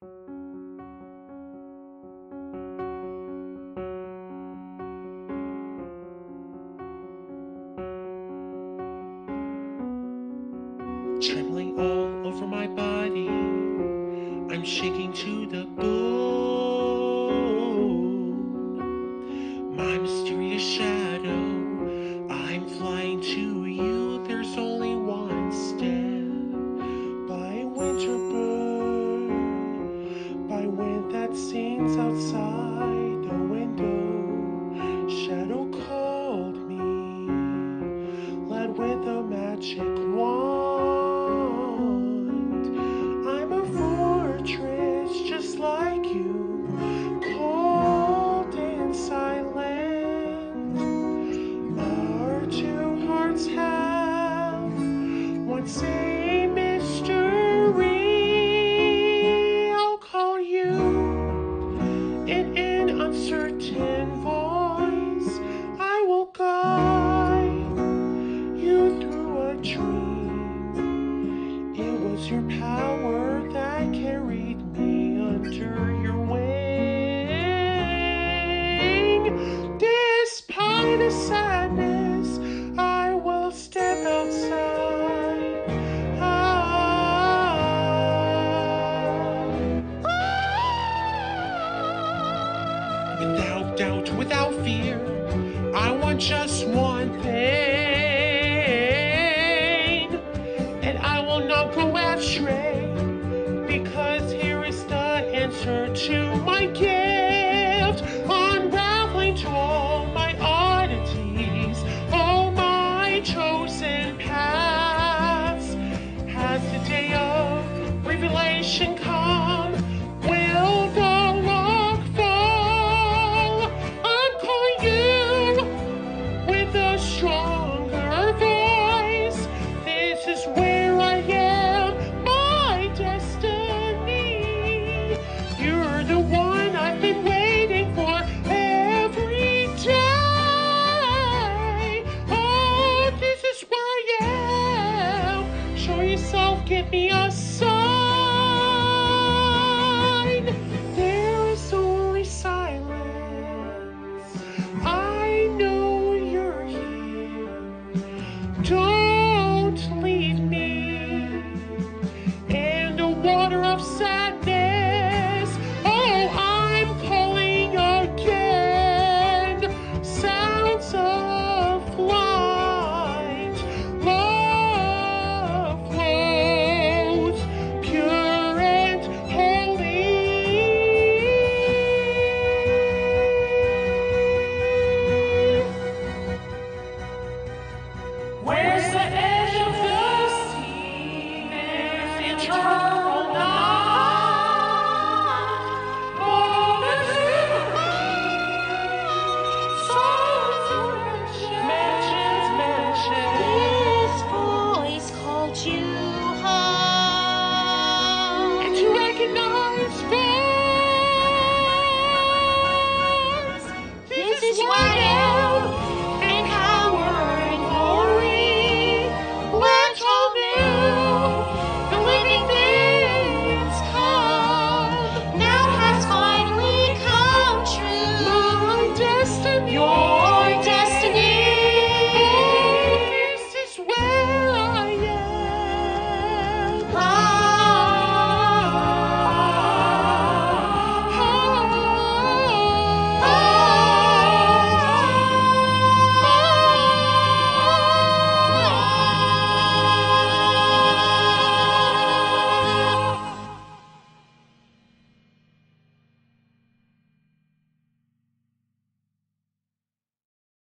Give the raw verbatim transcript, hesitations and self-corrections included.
Trembling all over my body, I'm shaking to the bone. My mysterious shadow, I'm flying to you. There's only one step. By winter bird, by wind that sings outside the window. Shadow called me, led with a magic wand. I'm a fortress just like you, cold and silent. Our two hearts have one same mystery. I'll call you in an uncertain voice. I will guide you through a dream. It was your power that carried me under your wing. Despite the sadness, I will step outside. Ah. Without doubt, without fear, I want just one thing, and I will not go astray, because here is the answer to my game.